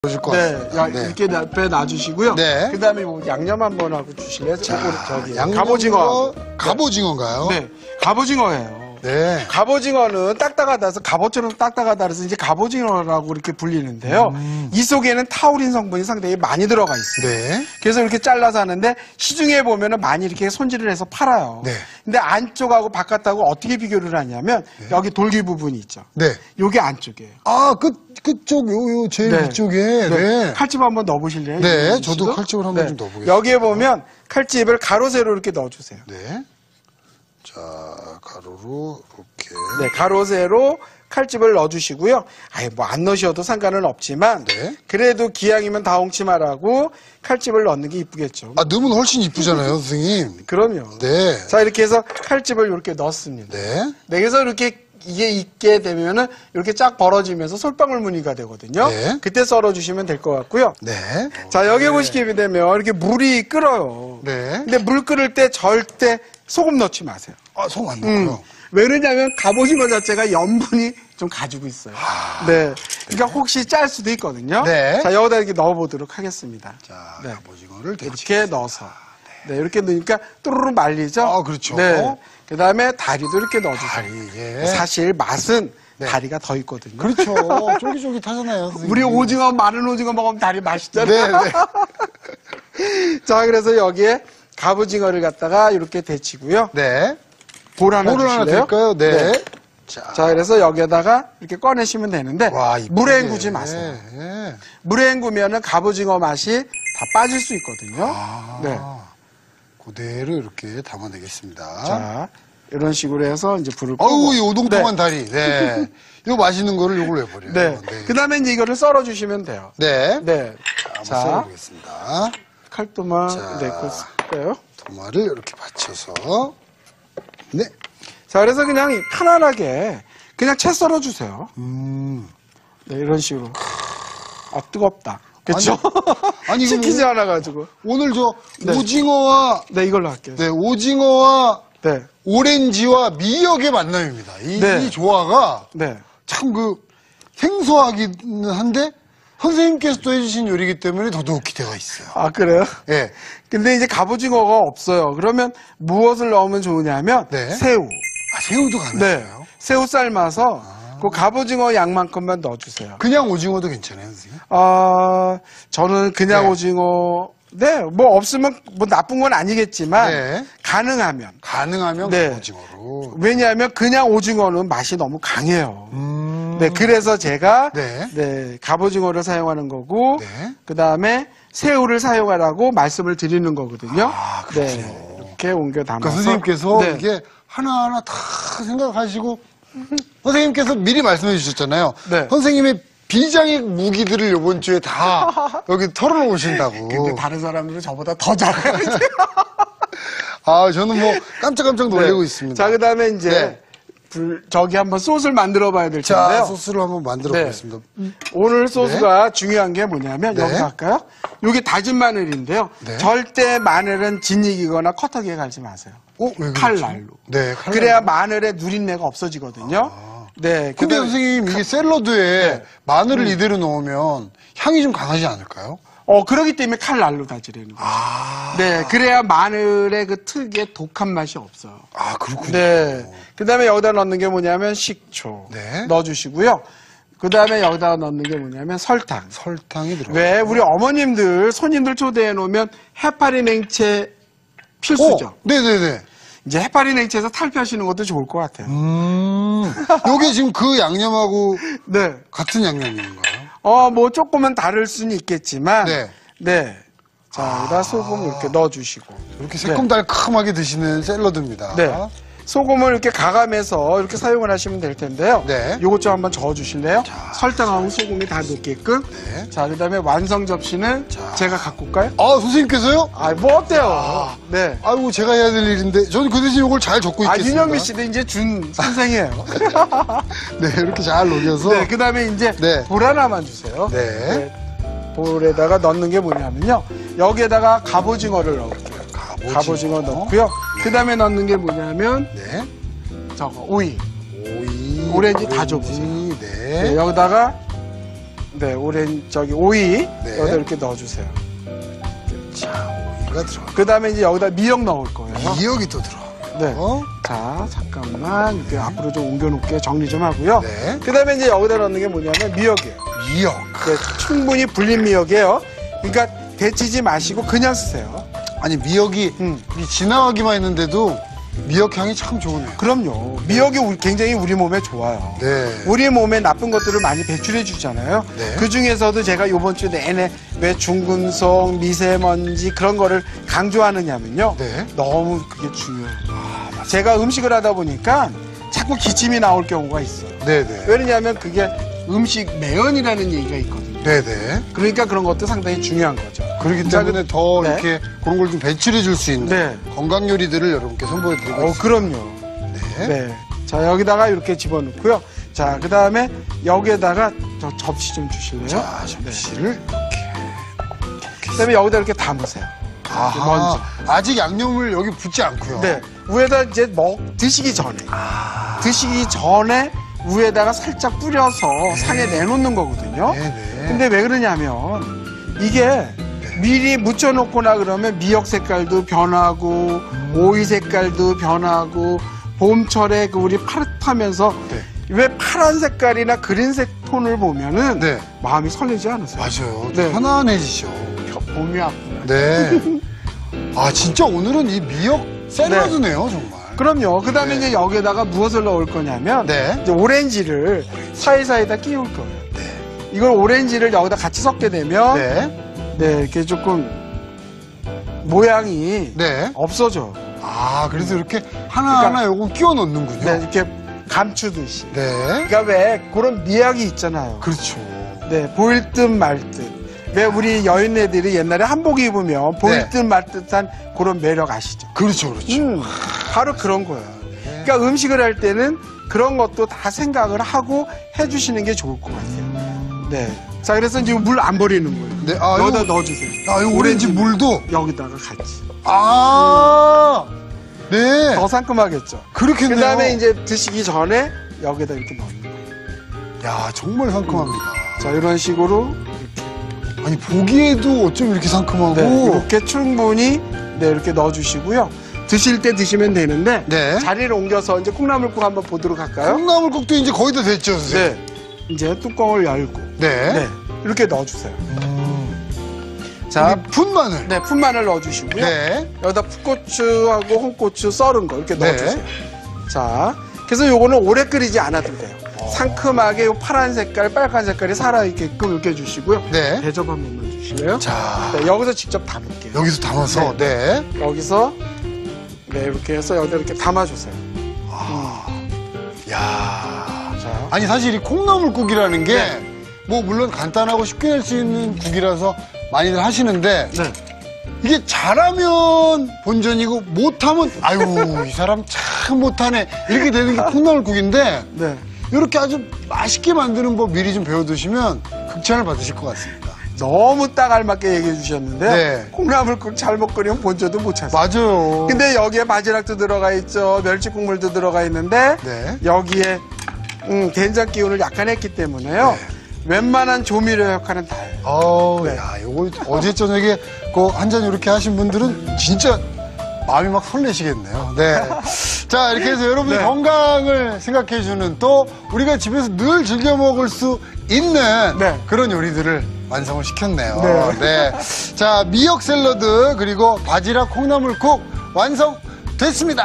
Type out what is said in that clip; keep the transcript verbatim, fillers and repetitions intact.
줄 것 네, 같습니다. 야, 네. 이렇게 나- 배 놔주시고요. 네. 그 다음에 뭐 양념 한번 하고 주실래요? 자, 저기 양념으로 갑오징어. 갑오징어인가요? 네, 갑오징어예요. 네. 갑오징어는 딱딱하다 해서 갑오처럼 딱딱하다 해서 이제 갑오징어라고 이렇게 불리는데요. 음. 이 속에는 타우린 성분이 상당히 많이 들어가 있어요. 네. 그래서 이렇게 잘라서 하는데 시중에 보면은 많이 이렇게 손질을 해서 팔아요. 네. 근데 안쪽하고 바깥하고 어떻게 비교를 하냐면 여기 돌기 부분이 있죠. 네. 요게 안쪽이에요. 아, 그, 그쪽, 요, 요, 제일 네. 위쪽에. 네. 칼집 한번 넣어보실래요? 네, 이용진 저도 씨도? 칼집을 한번 좀 넣어보겠습니다. 여기에 보면 칼집을 가로 세로 이렇게 넣어주세요. 네. 자, 가로로, 이렇게. 네, 가로 세로 칼집을 넣어주시고요. 아예 뭐 안 넣으셔도 상관은 없지만 네. 그래도 기왕이면 다홍치마라고 칼집을 넣는 게 이쁘겠죠. 아, 넣으면 훨씬 이쁘잖아요, 선생님. 그럼요. 네. 자, 이렇게 해서 칼집을 이렇게 넣습니다. 네. 네, 그래서 이렇게 이게 있게 되면은 이렇게 쫙 벌어지면서 솔방울 무늬가 되거든요. 네. 그때 썰어주시면 될 것 같고요. 네. 자, 여기 보시게 되면 이렇게 물이 끓어요. 네. 근데 물 끓을 때 절대 소금 넣지 마세요. 아, 속 안 음. 넣고요. 왜 그러냐면 갑오징어 자체가 염분이 좀 가지고 있어요. 네. 그러니까 혹시 짤 수도 있거든요. 네. 자, 여기다 이렇게 넣어보도록 하겠습니다. 자, 네. 갑오징어를 이렇게 넣어서. 네, 이렇게 넣으니까 또르르 말리죠? 아, 그렇죠. 네. 그 다음에 다리도 이렇게 넣어주세요. 다리, 예. 사실 맛은 네. 다리가 더 있거든요. 그렇죠. 쫄깃쫄깃하잖아요, 선생님. 우리 오징어, 마른 오징어 먹으면 다리 맛있잖아요. 네, 네. 자, 그래서 여기에 갑오징어를 갖다가 이렇게 데치고요. 네. 볼 하나 볼을 하나 주실래요? 드릴까요? 네. 자, 자, 그래서 여기에다가 이렇게 꺼내시면 되는데 와, 이쁘네. 물에 헹구지 마세요. 네. 물에 헹구면은 갑오징어 맛이 다 빠질 수 있거든요. 아, 네. 그대로 이렇게 담아내겠습니다. 자, 이런 식으로 해서 이제 불을 끄고. 어우, 이 오동통한 네. 다리. 네. 이거 맛있는 거를 이걸로 해버려요. 네. 그 다음에 이제 이거를 썰어주시면 돼요. 네. 네. 한번 자, 썰어보겠습니다. 칼도마, 자. 네, 그거 쓸까요? 토마를 이렇게 받쳐서. 네. 자, 그래서 그냥 편안하게 그냥 채 썰어주세요. 음. 네, 이런 식으로. 아, 뜨겁다. 그쵸? 아니, 이거 시키지 뭐- 않아가지고. 오늘 저 네. 오징어와, 네, 이걸로 할게요. 네, 오징어와 네. 오렌지와 미역의 만남입니다. 이, 네. 이 조화가 네. 참 그 생소하기는 한데 선생님께서 또 해주신 요리이기 때문에 더더욱 기대가 있어요. 아, 그래요? 예. 근데 이제 갑오징어가 없어요. 그러면 무엇을 넣으면 좋으냐면 네. 새우. 아, 새우도 네. 가능해요? 새우 삶아서 그 갑오징어 양만큼만 넣어주세요. 그냥 오징어도 괜찮아요, 선생님? 아, 저는 그냥 네. 오징어. 네, 뭐 없으면 뭐 나쁜 건 아니겠지만 네. 가능하면. 가능하면 네. 오징어로. 왜냐하면 그냥 오징어는 맛이 너무 강해요. 음. 네, 그래서 제가 네. 네, 갑오징어를 사용하는 거고 네. 그다음에 새우를 사용하라고 말씀을 드리는 거거든요. 아, 그렇군요. 네, 이렇게 옮겨 담아서 그러니까 선생님께서 네. 이게 하나하나 다 생각하시고 선생님께서 미리 말씀해 주셨잖아요. 네. 선생님의 비장의 무기들을 이번 주에 다 여기 털어놓으신다고. 근데 다른 사람들은 저보다 더 잘해요. 아, 저는 뭐 깜짝깜짝 놀라고 네. 있습니다. 자, 그다음에 이제 네. 불, 저기 한번 소스를 만들어 봐야 될 자, 텐데요. 소스를 한번 만들어 네. 보겠습니다. 오늘 소스가 중요한 게 뭐냐면 네. 여기서 할까요? 이게 다진 마늘인데요. 네. 절대 마늘은 진익이거나 커터기에 갈지 마세요. 어, 왜 그러지? 칼날로. 네, 칼날로. 그래야 마늘의 누린내가 없어지거든요. 네. 근데 그다음- 선생님, 이게 샐러드에 네. 마늘을 이대로 넣으면 향이 좀 강하지 않을까요? 어, 그러기 때문에 칼날로 다지려는 거예요. 아, 네. 그래야 마늘의 그 특유의 독한 맛이 없어요. 아 그렇군요. 네. 그 다음에 여기다 넣는 게 뭐냐면 식초. 네. 넣어주시고요. 그 다음에 여기다 넣는 게 뭐냐면 설탕. 설탕이 들어가요. 왜? 우리 어머님들, 손님들 초대해 놓으면 해파리 냉채 필수죠. 어, 네네네. 이제 해파리 냉채에서 탈피하시는 것도 좋을 것 같아요. 음, 요게 지금 그 양념하고 네. 같은 양념인가요? 어, 뭐 조금은 다를 수는 있겠지만. 네. 네. 자, 여기다 소금 이렇게 넣어주시고. 이렇게 새콤달콤하게 드시는 샐러드입니다. 네. 소금을 이렇게 가감해서 이렇게 사용을 하시면 될 텐데요. 네. 요것 좀 한번 저어 주실래요? 설탕하고 소금이 다 녹게끔. 네. 자, 그다음에 완성 접시는 자. 제가 갖고 올까요? 아, 선생님께서요? 아, 뭐 어때요? 네. 아이고, 제가 해야 될 일인데, 저는 그 대신 이걸 잘 적고 아, 있겠습니다. 윤영미 씨도 이제 준 선생이에요. 네, 이렇게 잘 녹여서. 네, 그다음에 이제 네. 볼 하나만 주세요. 네. 볼에다가 넣는 게 뭐냐면요. 여기에다가 갑오징어를 넣을게요. 갑오징어. 갑오징어 넣고요. 그다음에 넣는 게 뭐냐면 네. 저거 오이. 오이. 오렌지 다 줘보세요. 네. 네, 여기다가 네, 오렌 저기 오이 네. 여기다 이렇게 넣어주세요. 자, 오이가 들어가. 그 다음에 이제 여기다 미역 넣을 거예요. 미역이 또 들어가고요. 네. 어? 자, 잠깐만 이렇게 앞으로 좀 옮겨놓을게요. 정리 좀 하고요. 네. 그 다음에 이제 여기다 넣는 게 뭐냐면 미역이에요. 미역. 네, 충분히 불린 미역이에요. 그러니까 데치지 마시고 그냥 쓰세요. 아니, 미역이 음. 이 지나가기만 했는데도 미역 향이 참 좋으네요. 그럼요. 미역이 우리- 굉장히 우리 몸에 좋아요. 네. 우리 몸에 나쁜 것들을 많이 배출해 주잖아요. 네. 그 중에서도 제가 이번 주 내내 왜 중금속, 미세먼지 그런 거를 강조하느냐면요. 네. 너무 그게 중요해요. 제가 음식을 하다 보니까 자꾸 기침이 나올 경우가 있어요. 네네. 왜냐하면 그게 음식 매연이라는 얘기가 있거든요. 네네. 그러니까 그런 것도 상당히 중요한 거죠. 그렇기 자, 때문에 더 네. 이렇게 그런 걸 좀 배출해 줄 수 있는 네. 건강 요리들을 여러분께 선보여 드리고 어, 있습니다. 그럼요. 네. 네. 자, 여기다가 이렇게 집어넣고요. 자, 그 다음에 여기에다가 저 접시 좀 주실래요? 자, 접시를 그 다음에 여기다 이렇게 담으세요. 아하, 먼저. 아직 양념을 여기 붓지 않고요. 네. 위에다 이제 먹, 드시기 전에. 드시기 전에 위에다가 살짝 뿌려서 상에 내놓는 거거든요. 네네. 근데 왜 그러냐면 이게 미리 묻혀놓거나 그러면 미역 색깔도 변하고 오이 색깔도 변하고 봄철에 그 우리 파릇하면서 네. 왜 파란 색깔이나 그린색 톤을 보면은 네. 마음이 설레지 않으세요? 맞아요. 네. 편안해지죠. 봄이 왔구나. 네. 아, 진짜 오늘은 이 미역 샐러드네요, 정말. 그럼요. 그 다음에 네. 이제 여기에다가 무엇을 넣을 거냐면 네. 이제 오렌지를 사이사이에다 끼울 거예요. 네. 이걸 오렌지를 여기다 같이 섞게 되면 네. 네, 이렇게 조금 모양이 네. 없어져. 아, 그래서 이렇게 하나하나 요거 끼워 넣는군요. 네, 이렇게 감추듯이. 네. 그러니까 왜 그런 미학이 있잖아요. 그렇죠. 네, 보일 듯 말 듯. 왜 우리 여인네들이 옛날에 한복 입으면 보일 네. 듯 말 듯한 그런 매력 아시죠? 그렇죠, 그렇죠. 음, 바로 그런 거예요. 그러니까 음식을 할 때는 그런 것도 다 생각을 하고 해주시는 게 좋을 것 같아요. 네. 자, 그래서 지금 물 안 버리는 거예요. 네, 아, 여기다 요거- 넣어주세요. 아, 이 오렌지 물도. 여기다가 같이. 아, 네. 더 상큼하겠죠. 그렇겠네요. 그 다음에 이제 드시기 전에 여기다 이렇게 넣는 거예요. 야, 정말 상큼합니다. 자, 이런 식으로. 아니, 보기에도 어쩜 이렇게 상큼하고. 네, 이렇게 충분히 네, 이렇게 넣어주시고요. 드실 때 드시면 되는데 네. 자리를 옮겨서 이제 콩나물국 한번 보도록 할까요? 콩나물국도 이제 거의 다 됐죠, 선생님? 네. 이제 뚜껑을 열고 네. 네, 이렇게 넣어주세요. 음. 자, 우리 푼마늘. 네, 푼마늘 넣어주시고요. 네. 여기다 풋고추하고 홍고추 썰은 거 이렇게 네. 넣어주세요. 자, 그래서 요거는 오래 끓이지 않아도 돼요. 상큼하게 요 파란 색깔, 빨간 색깔이 살아있게끔 이렇게 해주시고요. 네. 대접 한 번만 주실래요? 자, 네, 여기서 직접 담을게요. 여기서 담아서, 네. 여기서 네, 이렇게 해서 여기다 이렇게 담아주세요. 야 자, 아니, 사실 이 콩나물국이라는 게, 네. 뭐, 물론 간단하고 쉽게 낼 수 있는 국이라서 많이들 하시는데, 네. 이게 잘하면 본전이고, 못하면, 아유, 이 사람 참 못하네. 이렇게 되는 게 콩나물국인데, 네. 이렇게 아주 맛있게 만드는 법 미리 좀 배워두시면 극찬을 받으실 것 같습니다. 너무 딱 알맞게 얘기해 주셨는데 네. 콩나물국 잘못 끓이면 본전도 못 찾아요. 맞아요. 근데 여기에 바지락도 들어가 있죠. 멸치 국물도 들어가 있는데 네. 여기에 음, 된장 기운을 약간 했기 때문에요. 웬만한 조미료 역할은 다 해요. 어우, 네. 야, 요거 어제 저녁에 그 한 잔 이렇게 하신 분들은 진짜 마음이 막 설레시겠네요. 네. 자, 이렇게 해서 여러분의 네. 건강을 생각해주는 또 우리가 집에서 늘 즐겨 먹을 수 있는 네. 그런 요리들을 완성을 시켰네요. 네. 네. 자, 미역 샐러드 그리고 바지락 콩나물국 완성됐습니다.